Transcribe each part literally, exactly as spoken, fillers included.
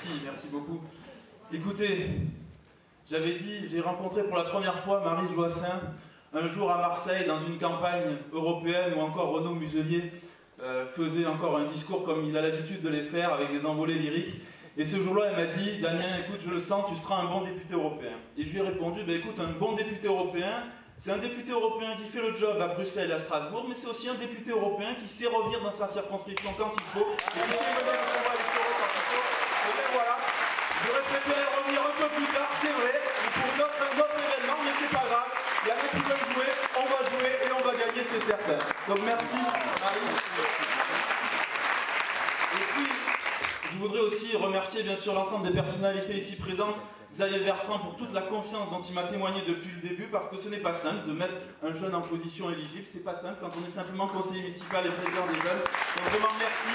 Merci, merci beaucoup. Écoutez, j'avais dit, j'ai rencontré pour la première fois Maryse Joassaing un jour à Marseille dans une campagne européenne où encore Renaud Muselier euh, faisait encore un discours comme il a l'habitude de les faire avec des envolées lyriques. Et ce jour-là, elle m'a dit, Damien, écoute, je le sens, tu seras un bon député européen. Et je lui ai répondu, bah, écoute, un bon député européen, c'est un député européen qui fait le job à Bruxelles et à Strasbourg, mais c'est aussi un député européen qui sait revenir dans sa circonscription quand il faut, et qui sait mener le combat électoral quand il faut. Et bien voilà, j'aurais préféré revenir un peu plus tard, c'est vrai, pour notre, notre événement, mais c'est pas grave. Il y en a qui veulent jouer, on va jouer et on va gagner, c'est certain. Donc merci, Maryse. Et puis, je voudrais aussi remercier bien sûr l'ensemble des personnalités ici présentes, Xavier Bertrand pour toute la confiance dont il m'a témoigné depuis le début, parce que ce n'est pas simple de mettre un jeune en position éligible, c'est pas simple quand on est simplement conseiller municipal et président des jeunes. Donc vraiment merci.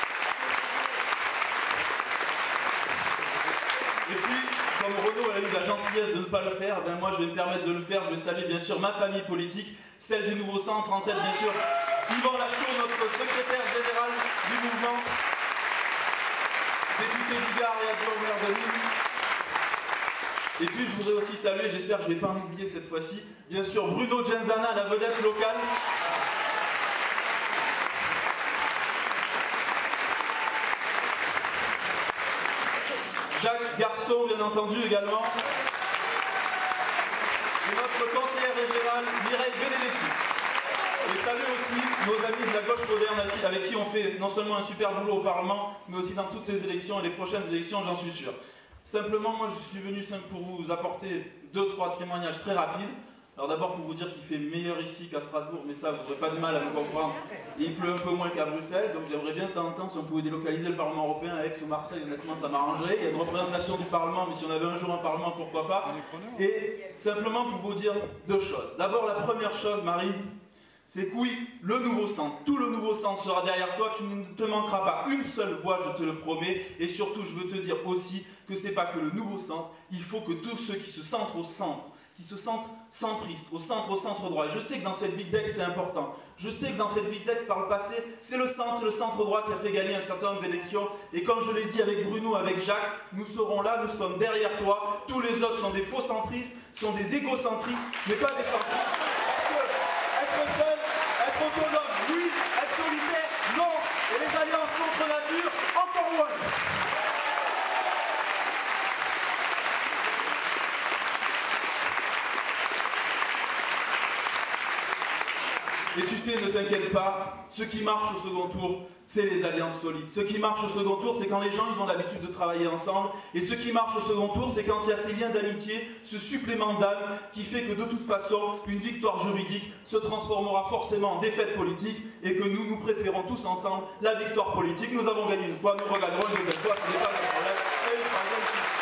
Et puis, comme Renaud a eu la gentillesse de ne pas le faire, ben moi je vais me permettre de le faire. Je vais saluer bien sûr ma famille politique, celle du Nouveau Centre, en tête bien sûr Yvan Lachaud, notre secrétaire général du mouvement, député du Gard et adjoint au maire de Lille. Et puis je voudrais aussi saluer, j'espère que je ne vais pas en oublier cette fois-ci, bien sûr Bruno Genzana, la vedette locale. Jacques Garçon, bien entendu, également. Et notre conseillère régionale, Mireille Benedetti. Et salut aussi nos amis de la gauche moderne avec qui on fait non seulement un super boulot au Parlement, mais aussi dans toutes les élections et les prochaines élections, j'en suis sûr. Simplement, moi je suis venu pour vous apporter deux, trois témoignages très rapides. Alors d'abord pour vous dire qu'il fait meilleur ici qu'à Strasbourg, mais ça vous n'aurez pas de mal à me comprendre. Et il pleut un peu moins qu'à Bruxelles, donc j'aimerais bien de temps en temps si on pouvait délocaliser le Parlement européen à Aix ou Marseille, honnêtement ça m'arrangerait. Il y a une représentation du Parlement, mais si on avait un jour un Parlement, pourquoi pas. Et simplement pour vous dire deux choses. D'abord la première chose, Maryse, c'est que oui, le Nouveau Centre, tout le Nouveau Centre sera derrière toi, tu ne te manqueras pas une seule voix, je te le promets, et surtout je veux te dire aussi que c'est pas que le Nouveau Centre, il faut que tous ceux qui se sentent au centre, qui se sentent centristes, au centre, au centre droit, et je sais que dans cette ville d'Aix c'est important, je sais que dans cette ville d'Aix par le passé, c'est le centre, le centre droit qui a fait gagner un certain nombre d'élections, et comme je l'ai dit avec Bruno, avec Jacques, nous serons là, nous sommes derrière toi, tous les autres sont des faux centristes, sont des égocentristes, mais pas des centristes. Être seul, être autonome, oui, être solitaire, non, et les alliances contre nature, encore moins. Et tu sais, ne t'inquiète pas, ce qui marche au second tour, c'est les alliances solides. Ce qui marche au second tour, c'est quand les gens ils ont l'habitude de travailler ensemble. Et ce qui marche au second tour, c'est quand il y a ces liens d'amitié, ce supplément d'âme qui fait que de toute façon, une victoire juridique se transformera forcément en défaite politique et que nous, nous préférons tous ensemble la victoire politique. Nous avons gagné une fois, nous regagnerons une deuxième fois, ce n'est pas le problème. Et le troisième,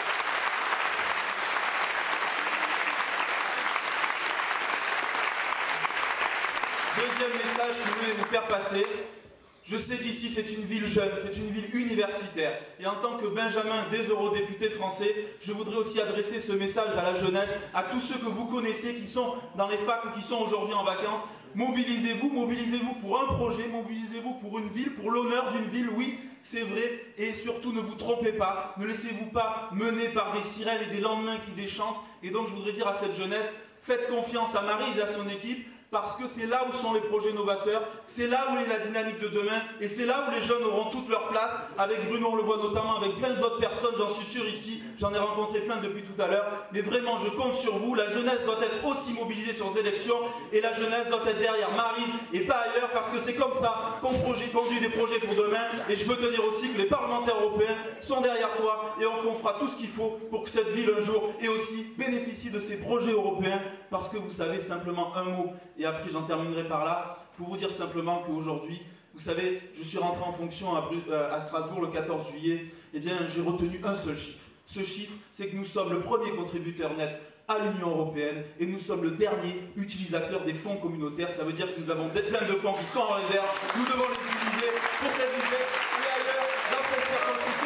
deuxième message que je voulais vous faire passer, je sais qu'ici c'est une ville jeune, c'est une ville universitaire. Et en tant que Benjamin des eurodéputés français, je voudrais aussi adresser ce message à la jeunesse, à tous ceux que vous connaissez qui sont dans les facs ou qui sont aujourd'hui en vacances. Mobilisez-vous, mobilisez-vous pour un projet, mobilisez-vous pour une ville, pour l'honneur d'une ville, oui, c'est vrai. Et surtout ne vous trompez pas, ne laissez-vous pas mener par des sirènes et des lendemains qui déchantent. Et donc je voudrais dire à cette jeunesse, faites confiance à Maryse et à son équipe, parce que c'est là où sont les projets novateurs, c'est là où est la dynamique de demain, et c'est là où les jeunes auront toute leur place. Avec Bruno, on le voit notamment, avec plein d'autres personnes, j'en suis sûr ici, j'en ai rencontré plein depuis tout à l'heure, mais vraiment je compte sur vous, la jeunesse doit être aussi mobilisée sur ces élections, et la jeunesse doit être derrière Maryse, et pas ailleurs, parce que c'est comme ça qu'on conduit des projets pour demain, et je peux te dire aussi que les parlementaires européens sont derrière toi, et on fera tout ce qu'il faut pour que cette ville un jour ait aussi bénéficie de ces projets européens, parce que vous savez simplement un mot, et après j'en terminerai par là, pour vous dire simplement qu'aujourd'hui, vous savez, je suis rentré en fonction à, à Strasbourg le quatorze juillet, et bien j'ai retenu un seul chiffre. Ce chiffre, c'est que nous sommes le premier contributeur net à l'Union européenne et nous sommes le dernier utilisateur des fonds communautaires. Ça veut dire que nous avons plein de fonds qui sont en réserve. Nous devons les utiliser pour cette ville et ailleurs dans cette circonscription.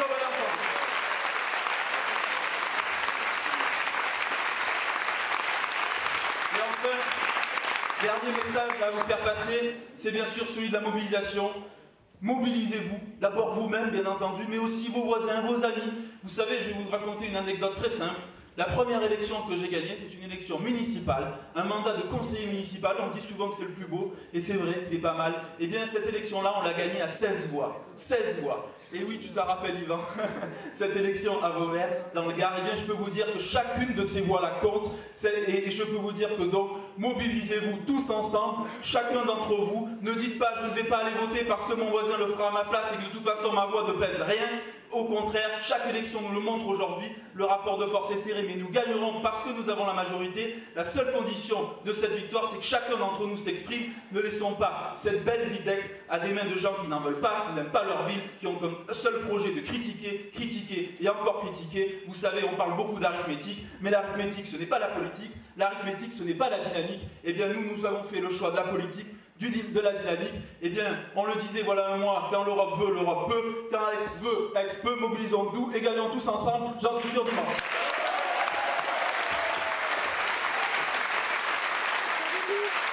Et enfin, dernier message à vous faire passer, c'est bien sûr celui de la mobilisation. Mobilisez-vous, d'abord vous-même bien entendu, mais aussi vos voisins, vos amis. Vous savez, je vais vous raconter une anecdote très simple. La première élection que j'ai gagnée, c'est une élection municipale, un mandat de conseiller municipal. On dit souvent que c'est le plus beau, et c'est vrai, il est pas mal. Eh bien, cette élection-là, on l'a gagnée à seize voix. seize voix. Et oui, tu t'en rappelles, Yvan, cette élection à Vauvert, dans le Gard, eh bien, je peux vous dire que chacune de ces voix-là compte. Et je peux vous dire que donc, mobilisez-vous tous ensemble, chacun d'entre vous. Ne dites pas, je ne vais pas aller voter parce que mon voisin le fera à ma place et que de toute façon, ma voix ne pèse rien. Au contraire, chaque élection nous le montre aujourd'hui, le rapport de force est serré, mais nous gagnerons parce que nous avons la majorité. La seule condition de cette victoire, c'est que chacun d'entre nous s'exprime. Ne laissons pas cette belle ville d'Aix à des mains de gens qui n'en veulent pas, qui n'aiment pas leur ville, qui ont comme seul projet de critiquer, critiquer et encore critiquer. Vous savez, on parle beaucoup d'arithmétique, mais l'arithmétique, ce n'est pas la politique. L'arithmétique, ce n'est pas la dynamique. Eh bien, nous, nous avons fait le choix de la politique, Du, de la dynamique. Eh bien, on le disait voilà un mois, quand l'Europe veut, l'Europe peut, quand Aix veut, Aix peut, mobilisons-nous et gagnons tous ensemble, j'en suis sûr dimanche.